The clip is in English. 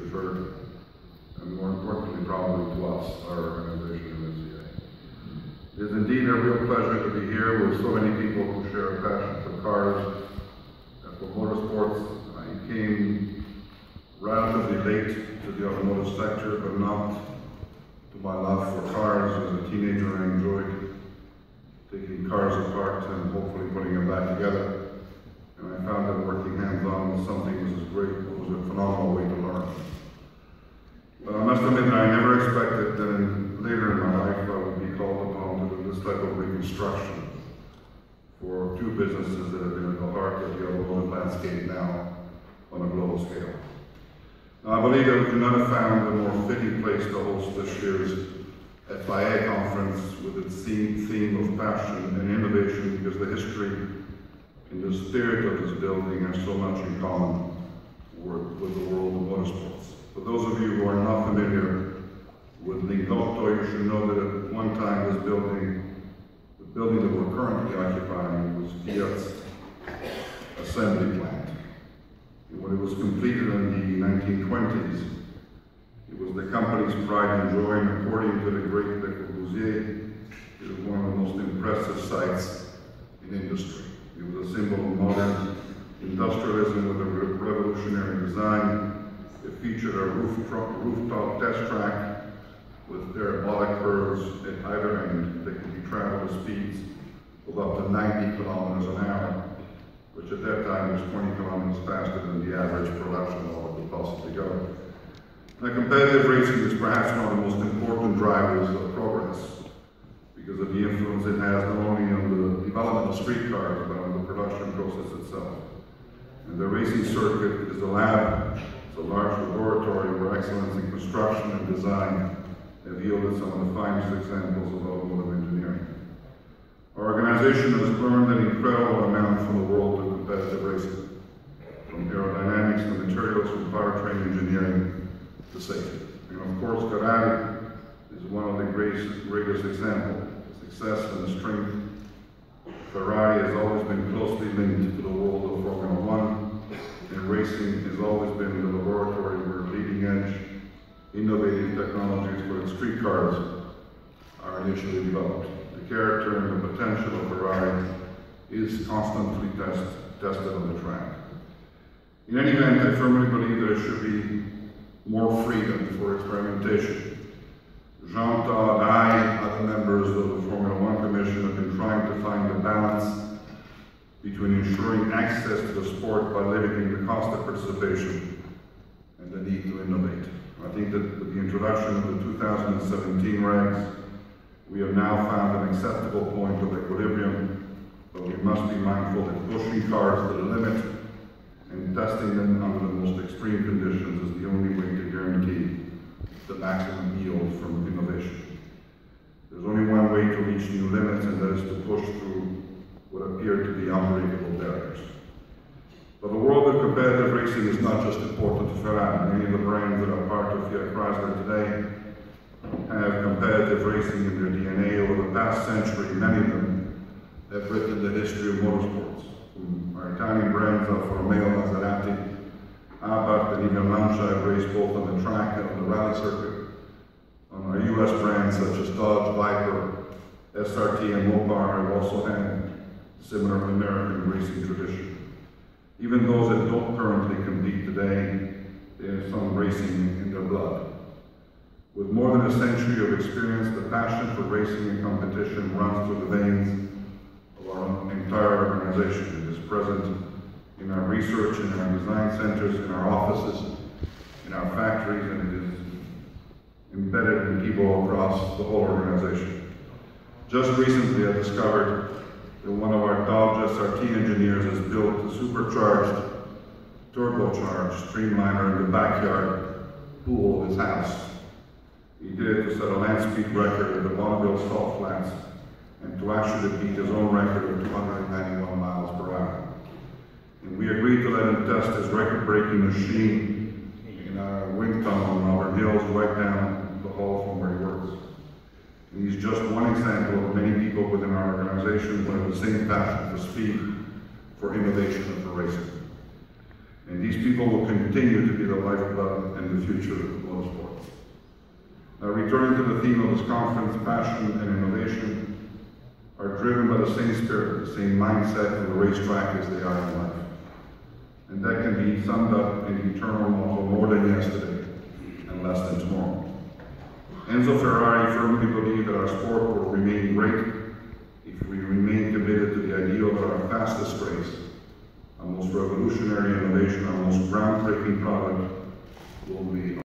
referred, and more importantly probably to us, our organization in MCA. It is indeed a real pleasure to be here with so many people who share a passion for cars and for motorsports. I came relatively late to the automotive sector, but not to my love for cars. As a teenager, I enjoyed taking cars apart and hopefully putting them back together. And I found that working hands-on was something that was great. It was a phenomenal way to learn. But I must admit that I never expected that later in my life I would be called upon to do this type of reconstruction for two businesses that have been at the heart of the automotive landscape now on a global scale. Now, I believe that we could not have found a more fitting place to host this year's FIA conference with its theme of passion and innovation, because the history and the spirit of this building have so much in common with the world of motorsports. For those of you who are not familiar with Lingotto, you should know that at one time this building, the building that we're currently occupying, was Fiat's assembly plant. And when it was completed in the 1920s, it was the company's pride and joy, and according to the great Le Corbusier, it was one of the most impressive sites in industry. It was a symbol of modern industrialism with a revolutionary design. It featured a rooftop test track with parabolic curves at either end that could be traveled at speeds of up to 90 kilometers an hour, which at that time was 20 kilometers faster than the average production model could possibly go. Now, competitive racing is perhaps one of the most important drivers of progress because of the influence it has not only on the development of street cars, but on the production process itself. And the racing circuit is a lab, it's a large laboratory where excellence in construction and design have yielded some of the finest examples of automotive engineering. Our organization has learned an incredible amount from the world of competitive racing, from aerodynamics to materials, from powertrain engineering to safety. And of course, Ferrari is one of the greatest examples. The success and the strength of Ferrari has always been closely linked to the world of Formula One, and racing has always been the laboratory where leading-edge, innovative technologies for its street cars are initially developed. The character and the potential of Ferrari is constantly tested on the track. In any event, I firmly believe there should be more freedom for experimentation. Jean Todt, I, other members of the Formula One Commission have been trying to find a balance between ensuring access to the sport by limiting the cost of participation and the need to innovate. I think that with the introduction of the 2017 regs, we have now found an acceptable point of equilibrium, but we must be mindful that pushing cars to the limit and testing them under the most extreme conditions is the only way to guarantee the maximum yield from innovation. There's only one way to reach new limits, and that is to push through what appear to be unbreakable barriers. But the world of competitive racing is not just important to Ferrari. Many of the brands that are part of Fiat Chrysler today have competitive racing in their DNA. Over the past century, many of them have written the history of motorsports. Our Italian brands Alfa Romeo, Maserati, Abarth, and even Lancia have raced both on the track and on the rally circuit. On our US brands such as Dodge, Viper, SRT, and Mopar have also had similar American racing tradition. Even those that don't currently compete today, they have some racing in their blood. With more than a century of experience, the passion for racing and competition runs through the veins of our entire organization. It is present in our research, in our design centers, in our offices, in our factories, and it is embedded in people across the whole organization. Just recently, I discovered that one of our Dodge SRT engineers has built a supercharged, turbocharged streamliner in the backyard pool of his house. He did it to set a land speed record at the Bonneville Salt Flats and to actually beat his own record of 291 miles per hour. And we agreed to let him test his record-breaking machine in our wind tunnel in Auburn Hills, right down the hall from where he works. And he's just one example of many people within our organization who have the same passion for speed, for innovation, and for racing. And these people will continue to be the lifeblood and the future of motorsport. Now, returning to the theme of this conference, passion and innovation are driven by the same spirit, the same mindset of the racetrack as they are in life. And that can be summed up in the eternal motto, more than yesterday and less than tomorrow. Enzo Ferrari firmly believed that our sport will remain great if we remain committed to the ideal that our fastest race, our most revolutionary innovation, our most groundbreaking product will be